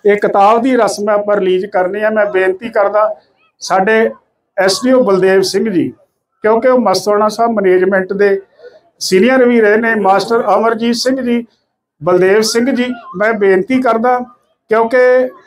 ये किताब की रस्म आपां रिलीज करनी है। मैं बेनती करदा साडे SDO बलदेव सिंह जी, क्योंकि वो मस्तवाणा साहब मैनेजमेंट के सीनियर भी रहे ने, मास्टर अमरजीत सिंह जी, बलदेव सिंह जी, मैं बेनती करदा क्योंकि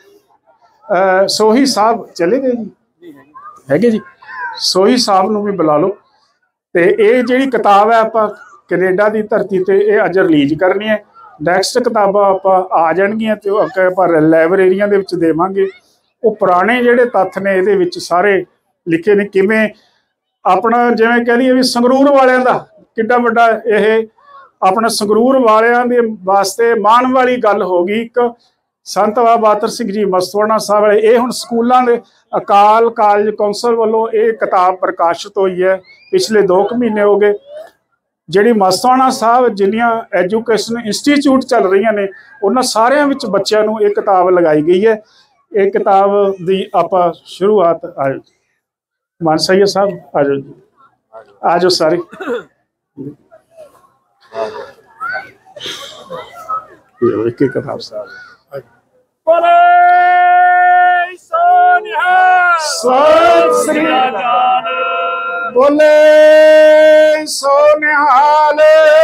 सोही साहब चले गए जी, है जी, सोही साहब नूं भी बुला लो। तो ये जी किताब है आपां कनेडा की धरती पर यह अज रिलीज करनी है। नैक्सट किताबां आपां आ जाणगियां तो अगे आपां लाइब्रेरियां दे विच देवांगे। वो पुराने जिहड़े तत्थ ने इहदे विच सारे लिखे ने, किवें अपना जिवें कह लईए भी संगरूर वालियां दा किड्डा वड्डा ये अपना संगरूर वालियां दे वास्ते माण वाली गल हो गई। एक संत बाबा बातर सिंह जी मस्तवाणा साहब वाले ये हुण स्कूलों के अकाल कालज कौंसल वालों ये किताब प्रकाशित हुई है, पिछले 2 महीने हो गए। जिहड़ी मस्तवाणा साहब जिन्नियां एजुकेशन इंस्टीट्यूट चल रही ने उन्हां सारियां विच बच्चों नूं ये किताब लगाई गई है। ये किताब की आपां शुरुआत आज मान सैयद साहब आ जाओ जी, आ जाओ सारे। एक एक किताब साहब बोले सो निहाल।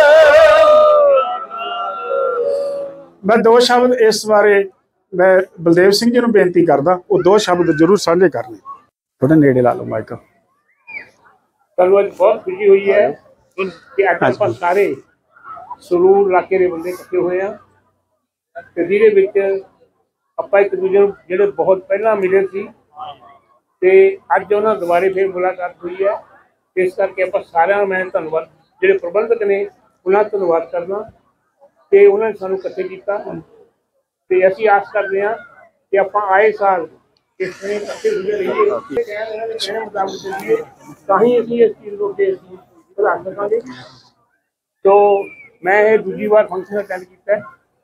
मैं 2 शब्द इस बारे मैं बलदेव सिंह जी को बेनती करदा, वो 2 शब्द जरूर साझे करने। थोड़ा नेड़े ला लो माइक। कल अज बहुत खुशी हुई है कि अज आप सारे संगरूर इलाके के बंदे इकट्ठे हुए हैं, जिहदे विच आपां एक दूजे नूं जिहड़े बहुत पहला मिले सी ते अज उन्हां दुबारे फिर मुलाकात हुई है। इस करके आपां सारिआं दा मैं धन्नवाद जिहड़े प्रबंधक ने उन्हां दा धन्नवाद करदा ते उन्हां ने सानूं इकट्ठे कीता ते असीं आस करदे हां कि आपां आए साल इस तरह इकट्ठे हुए रहिए, कहने मुताबिक चलिए, तां ही असीं इस चीज़ को अगे बढ़ा सकांगे। तो मैं ये दूजी बार फंक्शन अटेंड किया,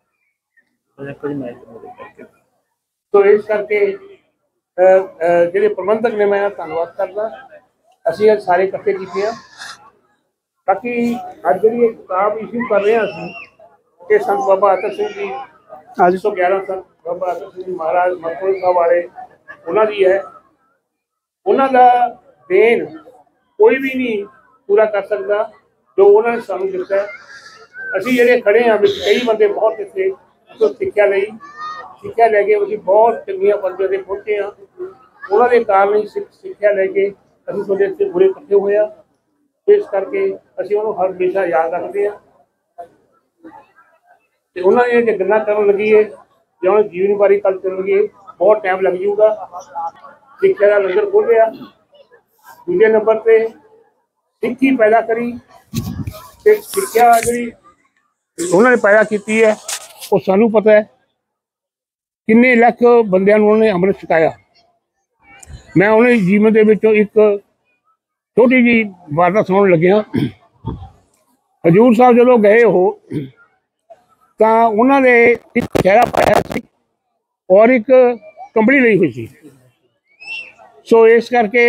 तो इस करके जिहड़े प्रबंधक ने मैं धन्नवाद करदा। असीं अज सारे इकट्ठे कीते हैं। बाकी अज जिहड़ी किताब इशू कर रहे हैं असीं कि संत बाबा अतर सिंह जी 811 संत बाबा अतर सिंह महाराज मस्तवाणा साहब वाले उन्हां दी है। उन्हां दा देन कोई भी नहीं पूरा कर सकता जो उन्होंने सानू दिता है। असीं जिहड़े खड़े हाँ विच कई बंदे बहुत इत्थे सिक्ख्या लैके असीं बहुत चंगीआं पंक्तियां ते पहुंचे हाँ। उन्हां दे कारण ही सिक्ख्या लैके असीं तुहाडे इत्थे पूरे इकट्ठे होए हाँ। इस करके असीं उन्होंने हर हमेशा याद रखते हैं ते उन्हां दी जे गल्लां करन लगीए जां उन्हां जीवन बारे गल करन लगीए बहुत टाइम लग जाऊगा। सिक्ख्या दा लंगर खोलिया, दूजे नंबर पे सिक्खी पैदा करी ते सिक्ख्या जिहड़ी उन्होंने पैदा की है वो सानू पता है किन्ने लख बंदियां नूं उन्होंने अमृत छकाया। मैं उन्होंने जीवन के विचों एक छोटी जी वारता सुनाउण लग्या। हजूर साहब जो गए हो तो उन्होंने एक चेहरा पाया सी और एक कंबली ली हुई सी। सो इस करके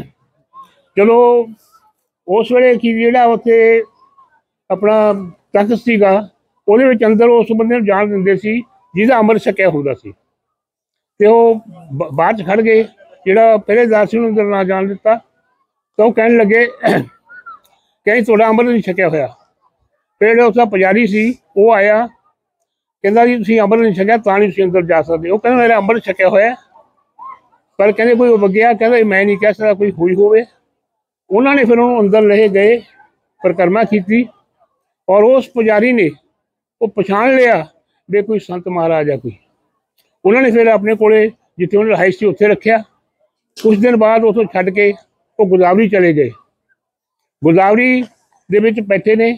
चलो उस वेले की जिहड़ा उत्थे अपना तख्त सीगा ਉਹਦੇ ਵਿੱਚ अंदर उस बंदे ਨੂੰ जान ਦਿੰਦੇ ਸੀ ਜਿਹਦਾ ਅੰਮ੍ਰਿਤ ਛਕਿਆ ਹੁੰਦਾ ਸੀ ਤੇ ਉਹ ਬਾਅਦ ਚ ਖੜ ਗਏ। ਜਿਹੜਾ ਪਹਿਰੇਦਾਰ ਸੀ ਉਹਨੂੰ ਅੰਦਰ ਨਾ ਜਾਣ ਦਿੱਤਾ ਤਾਂ ਉਹ ਕਹਿਣ ਲੱਗੇ ਕਿ ਤੁਹਾਡਾ ਅੰਮ੍ਰਿਤ ਨਹੀਂ ਛਕਿਆ ਹੋਇਆ। ਫਿਰ ਜਿਹੜਾ ਉਸਦਾ ਪੁਜਾਰੀ ਸੀ ਉਹ ਆਇਆ, ਕਹਿੰਦਾ ਜੀ ਤੁਸੀਂ ਅੰਮ੍ਰਿਤ ਨਹੀਂ ਛਕਿਆ ਤਾਂ ਨਹੀਂ ਤੁਸੀਂ ਅੰਦਰ ਜਾ ਸਕਦੇ। ਉਹ ਕਹਿੰਦਾ ਮੇਰਾ ਅੰਮ੍ਰਿਤ ਛਕਿਆ ਹੋਇਆ, ਪਰ ਕਹਿੰਦੇ ਕੋਈ ਵਗਿਆ, ਕਹਿੰਦਾ ਮੈਂ ਨਹੀਂ ਕਹਿ ਸਕਦਾ ਕੋਈ ਹੋਈ ਹੋਵੇ। ਉਹਨਾਂ ਨੇ ਫਿਰ ਉਹਨੂੰ ਅੰਦਰ ਲੈ ਗਏ, परिक्रमा की और उस पुजारी ने वो पछाण लिया भी कोई संत महाराज है कोई। उन्होंने फिर अपने कोले जिथे उन्होंने रहाइश थी उत्थे रखा। कुछ दिन बाद उतों छड्ड के वो गोदावरी चले गए। गोदावरी दे विच बैठे ने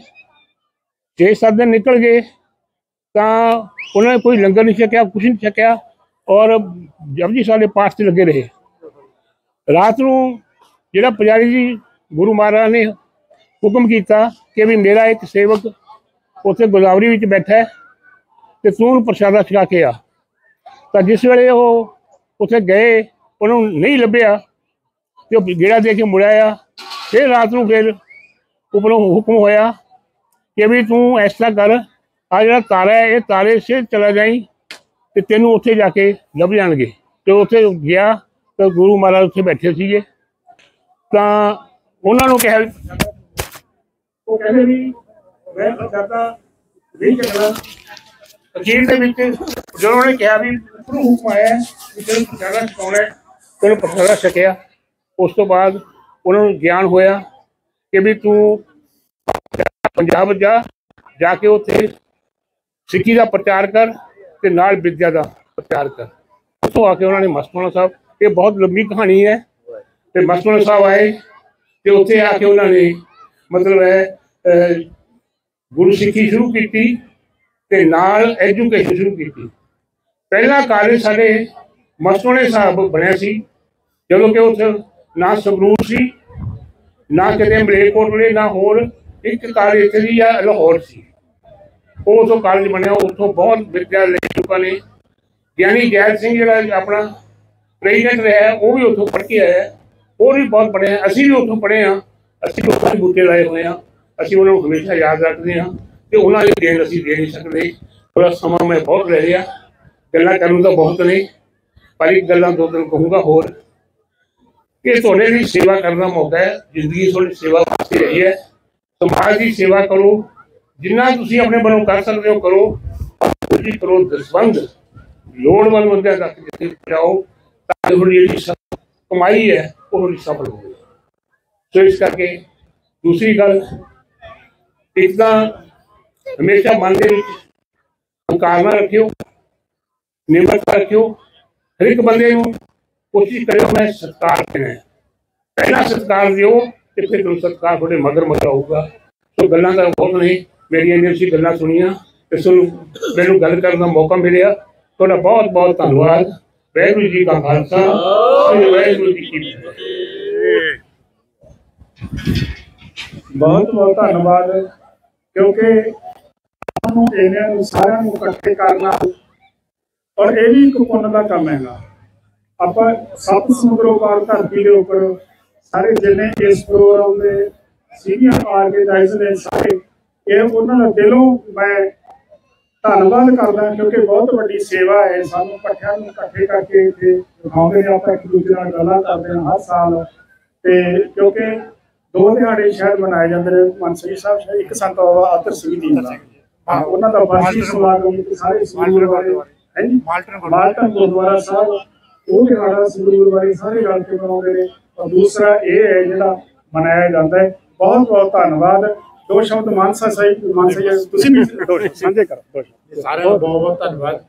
6-7 दिन निकल गए तो उन्होंने कोई लंगर नहीं छकिया, कुछ नहीं छकिया और जपजी साहब के पाठ से लगे रहे। रात नूं जिहड़ा पुजारी जी गुरु महाराज ने हुक्म किया कि भी मेरा एक सेवक उत्थे गोदावरी विच बैठा है तो तू उन्हें प्रसादा छका के आ। तो जिस वेले वो उत्थे गए उन्होंने नहीं लभ्या तो गेड़ा दे के मुड़ आया। फिर रात को फिर उपरों हुक्म होया कि भी तू ऐसा कर, आ जरा तारा है ये तारे से चला जाई ਤੇ ਤੈਨੂੰ ਉੱਥੇ ਜਾ ਕੇ ਲੱਭ ਜਾਣਗੇ। ਤੇ ਉੱਥੇ ਗਿਆ ਤਾਂ ਗੁਰੂ ਮਹਾਰਾਜ ਉੱਥੇ ਬੈਠੇ ਸੀਗੇ, ਤਾਂ ਉਹਨਾਂ ਨੂੰ ਕਿਹਾ, ਉਹ ਕਹਿੰਦੇ ਵੀ ਮੈਂ ਕਰਦਾ ਨਹੀਂ ਚੱਲਣਾ। ਅਖੀਰ ਦੇ ਵਿੱਚ ਜਦੋਂ ਉਹਨੇ ਕਿਹਾ ਵੀ ਉੱਪਰੋਂ ਹੁਕਮ ਆਇਆ ਵੀ ਤੈਨੂੰ ਪਛਾਣਾ ਸਿਖਾਉਣਾ, ਤੈਨੂੰ ਪਛਾਣਾ ਸਿੱਖਿਆ। ਉਸ ਤੋਂ ਬਾਅਦ ਉਹਨਾਂ ਨੂੰ ਗਿਆਨ ਹੋਇਆ ਕਿ ਵੀ ਤੂੰ ਪੰਜਾਬ ਜਾ ਕੇ ਉੱਥੇ ਸਿੱਖੀ ਦਾ ਪ੍ਰਚਾਰ ਕਰ ਤੇ ਨਾਲ ਵਿਦਿਆ ਦਾ ਪ੍ਰਚਾਰ ਕਰ। ਉੱਥੋਂ ਆ ਕੇ ਉਹਨਾਂ ਨੇ ਮਸਤੂਆਣਾ ਸਾਹਿਬ, ਇਹ ਬਹੁਤ ਲੰਬੀ ਕਹਾਣੀ ਹੈ, ਤੇ ਮਸਤੂਆਣਾ ਸਾਹਿਬ ਆਏ ਤੇ ਉੱਥੇ ਆ ਕੇ ਉਹਨਾਂ ਨੇ ਮਤਲਬ ਹੈ ਗੁਰੂ ਸਿੱਖੀ ਸ਼ੁਰੂ ਕੀਤੀ ਤੇ ਨਾਲ ਐਜੂਕੇਸ਼ਨ ਸ਼ੁਰੂ ਕੀਤੀ। ਪਹਿਲਾ ਕਾਲਜ ਸਾਡੇ ਮਸਤੂਆਣਾ ਸਾਹਿਬ ਬਣਿਆ ਸੀ, ਜਦੋਂ ਕਿ ਉੱਥੇ ਨਾ ਸੰਗਰੂਰ ਸੀ, ਨਾ ਕਿਤੇ ਮਲੇਰਕੋਟਲੇ, ਨਾ ਹੋਰ ਇੱਕ ਕਾਲਜ ਇੱਥੇ ਸੀ ਜਾਂ ਲਾਹੌਰ ਸੀ। ਉਹ ਉੱਥੋਂ ਕਾਲਜ ਬਣਿਆ, ਉੱਥੋਂ ਬਹੁਤ ਵਿਦਿਆ ਲਈ ਲੋਕਾਂ ਨੇ। ਗਿਆਨੀ ਜੈਲ ਸਿੰਘ ਜਿਹੜਾ ਆਪਣਾ ਪ੍ਰੈਜ਼ੀਡੈਂਟ ਰਿਹਾ, ਉਹ ਵੀ ਉੱਥੋਂ ਪੜ੍ਹ ਕੇ ਆਇਆ, ਉਹ ਵੀ ਬਹੁਤ ਪੜ੍ਹੇ। ਅਸੀਂ ਵੀ ਉੱਥੋਂ ਪੜ੍ਹੇ ਹਾਂ, ਅਸੀਂ ਲੋਕਾਂ ਦੇ ਬੂਟੇ ਲਾਏ ਹੋਏ ਹਾਂ, ਅਸੀਂ ਉਹਨਾਂ ਨੂੰ ਹਮੇਸ਼ਾ ਯਾਦ ਰੱਖਦੇ ਹਾਂ ਤੇ ਉਹਨਾਂ ਦੀ ਦੇਣ ਅਸੀਂ ਦੇ ਨਹੀਂ ਸਕਦੇ। ਥੋੜ੍ਹਾ ਸਮਾਂ ਮੈਂ ਬਹੁਤ ਲੈ ਲਿਆ, ਗੱਲਾਂ ਕਰਨ ਨੂੰ ਤਾਂ ਬਹੁਤ ਨੇ, ਪਰ ਇੱਕ ਗੱਲਾਂ ਦੋ ਦਿਨ ਕਹੂੰਗਾ ਹੋਰ ਕਿ ਤੁਹਾਡੇ ਲਈ ਸੇਵਾ ਕਰਨ ਦਾ ਮੌਕਾ ਹੈ। ਜ਼ਿੰਦਗੀ ਤੁਹਾਡੀ ਸੇਵਾ ਵਾਸਤੇ ਰਹੀ ਹੈ। ਸਮਾਜ ਦੀ ਸੇਵਾ ਕਰੋ, ਜਿੰਨਾ ਤੁਸੀਂ ਆਪਣੇ ਵੱਲੋਂ ਕਰ ਸਕਦੇ ਹੋ ਕਰੋ। ਤੁਸੀਂ ਕਰੋ ਦਸਵੰਧ, ਲੋੜਵੰਦ ਬੰਦਿਆਂ ਤੱਕ ਜਿੱਥੇ ਪਹੁੰਚਾਓ, ਤਾਂ ਤੁਹਾਡੀ ਜਿਹੜੀ ਕਮਾਈ ਹੈ ਉਹ ਤੁਹਾਡੀ ਸਫਲ ਹੋਵੇ। ਸੋ ਇਸ ਕਰਕੇ ਦੂਸਰੀ ਗੱਲ, ਇੱਕ ਤਾਂ ਹਮੇਸ਼ਾ ਮਨ ਦੇ ਵਿੱਚ ਹੰਕਾਰ ਨਾ ਰੱਖਿਓ, ਨਿਮਰਤਾ ਰੱਖਿਓ। ਹਰ ਇੱਕ ਬੰਦੇ ਨੂੰ ਕੋਸ਼ਿਸ਼ ਕਰਿਓ ਮੈਂ ਸਤਿਕਾਰ ਦੇਣਾ, ਪਹਿਲਾਂ ਸਤਿਕਾਰ ਦਿਓ ਤੇ ਫਿਰ ਤੁਹਾਨੂੰ ਸਤਿਕਾਰ ਤੁਹਾਡੇ ਮਗਰ ਆਊਗਾ। ਸੋ ਗੱਲਾਂ ਤਾਂ ਬਹੁਤ ਨੇ, ਮੇਰੀਆਂ ਇੰਨੀਆਂ ਤੁਸੀਂ ਗੱਲਾਂ ਸੁਣੀਆਂ ਤੇ ਮੈਨੂੰ ਗੱਲ ਕਰਨ ਦਾ ਮੌਕਾ ਮਿਲਿਆ। ਤੁਹਾਡਾ ਬਹੁਤ ਬਹੁਤ ਧੰਨਵਾਦ। ਵਾਹਿਗੁਰੂ ਜੀ ਕਾ ਖਾਲਸਾ, ਵਾਹਿਗੁਰੂ ਜੀ ਕੀ ਫਤਿਹ। ਬਹੁਤ ਬਹੁਤ ਧੰਨਵਾਦ, ਕਿਉਂਕਿ ਸਾਨੂੰ ਇਹਨਾਂ ਨੂੰ ਸਾਰਿਆਂ ਨੂੰ ਇਕੱਠੇ ਕਰਨਾ ਔਰ ਇਹ ਵੀ ਇੱਕ ਪੁੰਨ ਦਾ ਕੰਮ ਹੈਗਾ। ਆਪਾਂ ਸੱਤ ਸਮੁੰਦਰੋਂ ਪਾਰ ਧਰਤੀ ਦੇ ਉੱਪਰ ਸਾਰੇ ਜਿੰਨੇ ਇਸ ਪ੍ਰੋਗਰਾਮ ਦੇ ਸੀਨੀਅਰ ਆਰਗੇਨਾਈਜ਼ਰ ਨੇ ਸਾਰੇ, ਇਹ ਉਹਨਾਂ ਦਾ ਦਿਲੋਂ ਮੈਂ ਧੰਨਵਾਦ ਕਰਦਾ, ਕਿਉਂਕਿ ਬਹੁਤ ਵੱਡੀ ਸੇਵਾ ਹੈ। ਸਾਨੂੰ ਇਕੱਠਿਆਂ ਨੂੰ ਇਕੱਠੇ ਕਰਕੇ ਇੱਥੇ ਦਿਖਾਉਂਦੇ ਨੇ, ਆਪਾਂ ਇੱਕ ਦੂਜੇ ਨਾਲ ਗੱਲਾਂ ਕਰਦੇ ਹਾਂ ਹਰ ਸਾਲ। ਤੇ ਕਿਉਂਕਿ 2 ਦਿਹਾੜੇ ਸ਼ਾਇਦ ਮਨਾਏ ਜਾਂਦੇ ਨੇ, ਮਾਨਸਾ ਸਾਹਿਬ ਸ਼ਾਇਦ ਇੱਕ ਸੰਤ ਬਾਬਾ ਆਦਰ ਸਿੰਘ ਜੀ ਦਾ, ਹਾਂ ਉਹਨਾਂ ਦਾ ਵਾਰਸ਼ਿਕ ਸਮਾਗਮ ਸਾਰੇ ਸੰਗਰੂਰ ਵਾਲੇ ਹੈ ਜੀ, ਮਾਲਟਨ ਗੁਰਦੁਆਰਾ ਸਾਹਿਬ ਉਹ ਦਿਹਾੜਾ ਸੰਗਰੂਰ ਵਾਲੇ ਸਾਰੇ ਰਲ ਕੇ ਮਨਾਉਂਦੇ ਨੇ। ਔਰ ਦੂਸਰਾ ਇਹ ਹੈ ਜਿਹੜਾ ਮਨਾਇਆ ਜਾਂਦਾ ਹੈ। ਬਹੁਤ ਬਹੁਤ ਧੰਨਵਾਦ। 2 ਸ਼ਬਦ ਮਾਨਸਾ ਸਾਹਿਬ, ਮਾਨਸਾ ਜੀ ਤੁਸੀਂ ਵੀ ਸਾਂਝੇ ਕਰੋ। ਸਾਰਿਆਂ ਨੂੰ ਬਹੁਤ ਬਹੁਤ ਧੰਨਵਾਦ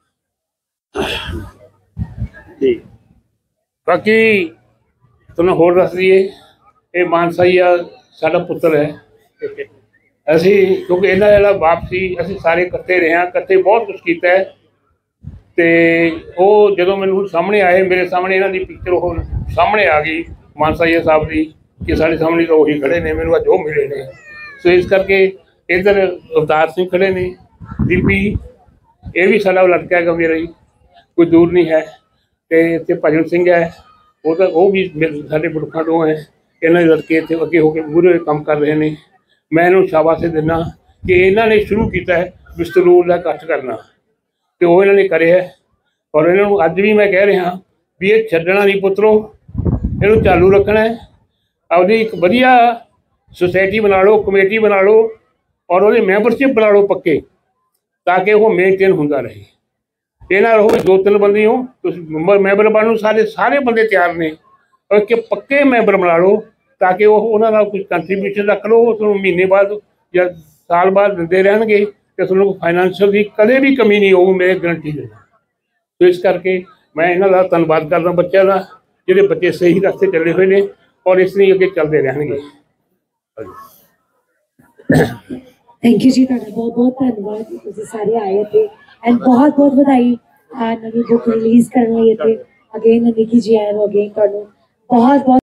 ਜੀ। ਬਾਕੀ ਤੁਹਾਨੂੰ ਹੋਰ ਦੱਸ ਦਈਏ, ਇਹ ਮਾਨਸਾ ਹੀ ਆ ਸਾਡਾ ਪੁੱਤਰ ਹੈ। ਅਸੀਂ ਕਿਉਂਕਿ ਇਹਨਾਂ ਜਿਹੜਾ ਬਾਪ ਸੀ, ਅਸੀਂ ਸਾਰੇ ਇਕੱਠੇ ਰਹੇ ਹਾਂ, ਇਕੱਠੇ ਬਹੁਤ ਕੁਛ ਕੀਤਾ ਹੈ। ਤੇ ਉਹ ਜਦੋਂ ਮੈਨੂੰ ਸਾਹਮਣੇ ਆਏ, ਮੇਰੇ ਸਾਹਮਣੇ ਇਹਨਾਂ ਦੀ ਪਿਕਚਰ ਉਹ ਸਾਹਮਣੇ ਆ ਗਈ ਮਾਨਸਾ ਜੀ ਸਾਹਿਬ ਦੀ, ਕਿ ਸਾਡੇ ਸਾਹਮਣੇ ਤਾਂ ਉਹੀ ਖੜੇ ਨੇ, ਮੈਨੂੰ ਅੱਜ ਉਹ ਮਿਲੇ ਨੇ। ਸੋ ਇਸ ਕਰਕੇ ਇੱਧਰ ਅਵਤਾਰ ਸਿੰਘ ਖੜੇ ਨੇ, ਦੀਪੀ, ਇਹ ਵੀ ਸਾਡਾ ਲੜਕਾ ਹੈਗਾ ਮੇਰਾ ਹੀ, ਕੋਈ ਦੂਰ ਨਹੀਂ ਹੈ। ਤੇ ਇੱਥੇ ਭਜਨ ਸਿੰਘ ਹੈ, ਉਹ ਵੀ ਸਾਡੇ ਪੁਰਖਾਂ ਤੋਂ ਹੈ। ਇਹਨਾਂ ਦੇ ਲੜਕੇ ਇੱਥੇ ਅੱਗੇ ਹੋ ਕੇ ਪੂਰੇ ਕੰਮ ਕਰ ਰਹੇ ਨੇ। ਮੈਂ ਇਹਨੂੰ ਸ਼ਾਬਾਸ਼ ਦਿੰਦਾ ਕਿ ਇਹਨਾਂ ਨੇ ਸ਼ੁਰੂ ਕੀਤਾ ਹੈ ਬਿਸਤਲੂਰ ਦਾ ਇਕੱਠ ਕਰਨਾ, ਤੇ ਉਹ ਇਹਨਾਂ ਨੇ ਕਰਿਆ। ਔਰ ਇਹਨਾਂ ਨੂੰ ਅੱਜ ਵੀ ਮੈਂ ਕਹਿ ਰਿਹਾ ਵੀ ਇਹ ਛੱਡਣਾ ਨਹੀਂ ਪੁੱਤਰੋ, ਇਹਨੂੰ ਚਾਲੂ ਰੱਖਣਾ ਹੈ। ਆਪਦੀ ਇੱਕ ਵਧੀਆ ਸੁਸਾਇਟੀ ਬਣਾ ਲਓ, ਕਮੇਟੀ ਬਣਾ ਲਓ, ਔਰ ਉਹਦੇ ਮੈਂਬਰਸ਼ਿਪ ਬਣਾ ਲਓ ਪੱਕੇ, ਤਾਂ ਕਿ ਉਹ ਮੇਨਟੇਨ ਹੁੰਦਾ ਰਹੇ। ਇਹ ਨਾ ਰਹੋ 2-3 ਬੰਦੇ ਹੋ ਤੁਸੀਂ ਮੈਂਬਰ ਬਣਨ ਨੂੰ, ਸਾਰੇ ਬੰਦੇ ਤਿਆਰ ਨੇ, ਔਰ ਕਿ ਪੱਕੇ ਮੈਂਬਰ ਬਣਾ ਲਓ, ਤਾਂ ਕਿ ਉਹ ਉਹਨਾਂ ਦਾ ਕੁਝ ਕੰਟਰੀਬਿਊਸ਼ਨ ਰੱਖ ਲਓ। ਤੁਹਾਨੂੰ ਮਹੀਨੇ ਬਾਅਦ ਜਾਂ ਸਾਲ ਬਾਅਦ ਦਿੰਦੇ ਰਹਿਣਗੇ ਤੇ ਤੁਹਾਨੂੰ ਫਾਈਨੈਂਸ਼ੀਅਲ ਦੀ ਕਦੇ ਵੀ ਕਮੀ ਨਹੀਂ ਹੋਊ, ਮੇਰੇ ਗਰੰਟੀ ਦੇ। ਸੋ ਇਸ ਕਰਕੇ ਮੈਂ ਇਹਨਾਂ ਦਾ ਧੰਨਵਾਦ ਕਰਦਾ ਬੱਚਿਆਂ ਦਾ, ਜਿਹੜੇ ਬੱਚੇ ਸਹੀ ਰਸਤੇ ਚੱਲੇ ਹੋਏ ਨੇ ਔਰ ਇਸ ਲਈ ਅੱਗੇ ਚੱਲਦੇ ਰਹਿਣਗੇ। ਥੈਂਕ ਯੂ ਜੀ, ਤੁਹਾਡਾ ਬਹੁਤ ਬਹੁਤ ਧੰਨਵਾਦ। ਤੁਸੀਂ ਸਾਰੇ ਆਏ थे ਐਂਡ ਬਹੁਤ ਬਹੁਤ ਵਧਾਈ ਨਵੀਂ ਬੁੱਕ ਰਿਲੀਜ਼ ਕਰਨ ਲਈ। ਇੱਥੇ ਅਗੇਨ ਨਿੱਕੀ ਜੀ ਆਏ ਹੋ, ਅਗੇਨ ਤੁਹਾਨੂੰ ਬਹੁਤ ਬਹੁਤ